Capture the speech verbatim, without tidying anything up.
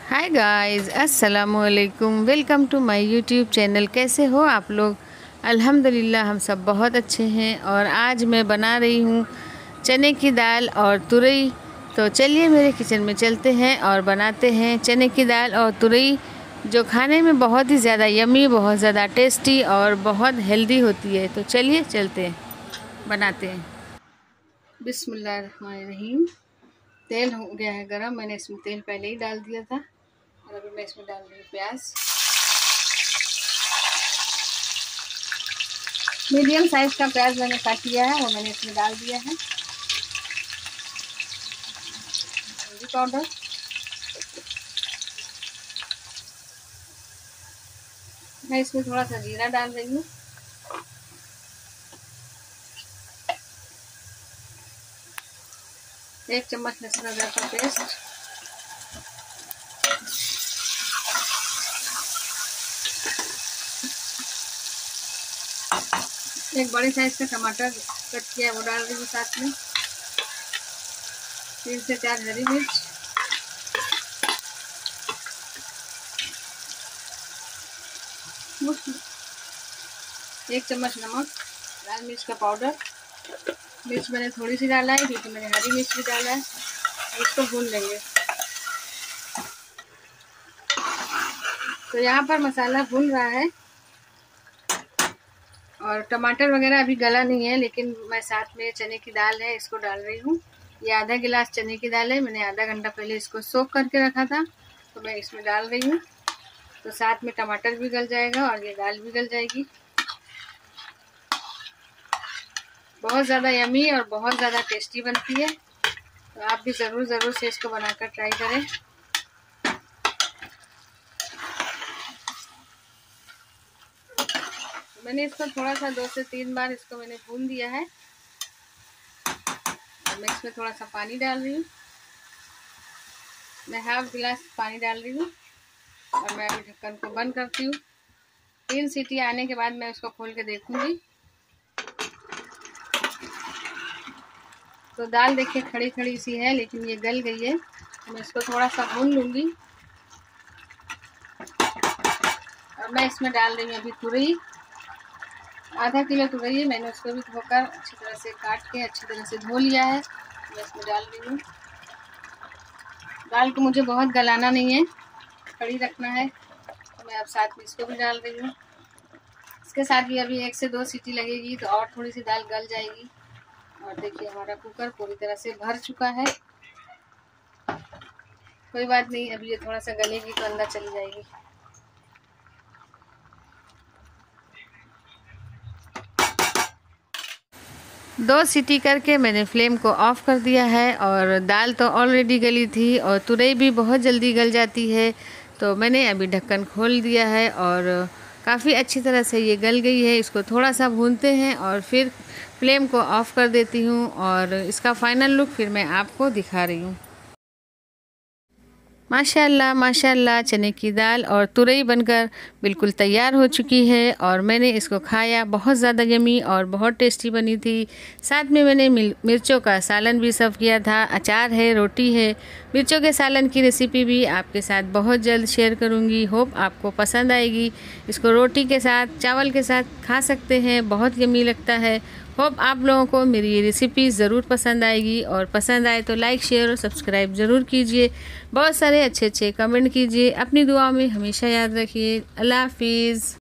हाय guys, अस्सलामु अलैकुम। Welcome to my YouTube channel. कैसे हो आप लोग? अल्हम्दुलिल्लाह हम सब बहुत अच्छे हैं। और आज मैं बना रही हूँ चने की दाल और तुरई। तो चलिए मेरे किचन में चलते हैं और बनाते हैं चने की दाल और तुरई, जो खाने में बहुत ही ज़्यादा यमी, बहुत ज़्यादा टेस्टी और बहुत हेल्दी होती है। तो चलिए चलते हैं, बनाते हैं। बिस्मिल्लाहिर्रहमानिर्रहीम। तेल हो गया है गरम। मैंने इसमें तेल पहले ही डाल दिया था और अभी मैं इसमें डाल रही हूँ प्याज। मीडियम साइज का प्याज मैंने काट लिया है, वो मैंने इसमें डाल दिया है। हल्दी पाउडर, मैं इसमें थोड़ा सा जीरा डाल रही हूँ। एक चम्मच लहसुन अदरक का पेस्ट, एक बड़े साइज का टमाटर कट किया वो डाल रही हूँ साथ में। तीन से चार हरी मिर्च, एक चम्मच नमक, लाल मिर्च का पाउडर। मिर्च मैंने थोड़ी सी डाला है क्योंकि मैंने हरी मिर्च भी डाला है। इसको भून लेंगे। तो यहाँ पर मसाला भून रहा है और टमाटर वगैरह अभी गला नहीं है, लेकिन मैं साथ में चने की दाल है इसको डाल रही हूँ। ये आधा गिलास चने की दाल है, मैंने आधा घंटा पहले इसको सोक करके रखा था, तो मैं इसमें डाल रही हूँ। तो साथ में टमाटर भी गल जाएगा और ये दाल भी गल जाएगी। बहुत ज़्यादा यमी और बहुत ज़्यादा टेस्टी बनती है। तो आप भी ज़रूर ज़रूर से इसको बनाकर ट्राई करें। तो मैंने इसको थोड़ा सा दो से तीन बार इसको मैंने भून दिया है। और मैं इसमें थोड़ा सा पानी डाल रही हूँ। मैं हाफ गिलास पानी डाल रही हूँ और मैं अभी ढक्कन को बंद करती हूँ। तीन सीटी आने के बाद मैं उसको खोल के देखूंगी। तो दाल देखिए खड़ी खड़ी सी है, लेकिन ये गल गई है। तो मैं इसको थोड़ा सा भून लूँगी। और मैं इसमें डाल रही हूँ अभी तुरई। आधा किलो तुरई है, मैंने उसको भी धोकर अच्छी तरह से काट के अच्छी तरह से धो लिया है। मैं इसमें डाल रही हूँ। दाल को मुझे बहुत गलाना नहीं है, खड़ी रखना है। तो मैं अब साथ में इसको भी डाल रही हूँ। इसके साथ भी अभी एक से दो सीटी लगेगी तो और थोड़ी सी दाल गल जाएगी। और देखिए हमारा कुकर पूरी तरह से भर चुका है। कोई बात नहीं, अभी ये थोड़ा सा गलेगी तो अंदर चली जाएगी। दो सीटी करके मैंने फ्लेम को ऑफ कर दिया है। और दाल तो ऑलरेडी गली थी और तुरई भी बहुत जल्दी गल जाती है। तो मैंने अभी ढक्कन खोल दिया है और काफ़ी अच्छी तरह से ये गल गई है। इसको थोड़ा सा भूनते हैं और फिर फ्लेम को ऑफ़ कर देती हूँ और इसका फ़ाइनल लुक फिर मैं आपको दिखा रही हूँ। माशाल्लाह माशाल्लाह, चने की दाल और तुरई बनकर बिल्कुल तैयार हो चुकी है। और मैंने इसको खाया, बहुत ज़्यादा यमी और बहुत टेस्टी बनी थी। साथ में मैंने मिर्चों का सालन भी सर्व किया था। अचार है, रोटी है। मिर्चों के सालन की रेसिपी भी आपके साथ बहुत जल्द शेयर करूँगी। होप आपको पसंद आएगी। इसको रोटी के साथ, चावल के साथ खा सकते हैं, बहुत यमी लगता है। होप आप लोगों को मेरी ये रेसिपी ज़रूर पसंद आएगी। और पसंद आए तो लाइक, शेयर और सब्सक्राइब ज़रूर कीजिए। बहुत सारे अच्छे अच्छे कमेंट कीजिए। अपनी दुआ में हमेशा याद रखिए। अल्लाह हाफिज़।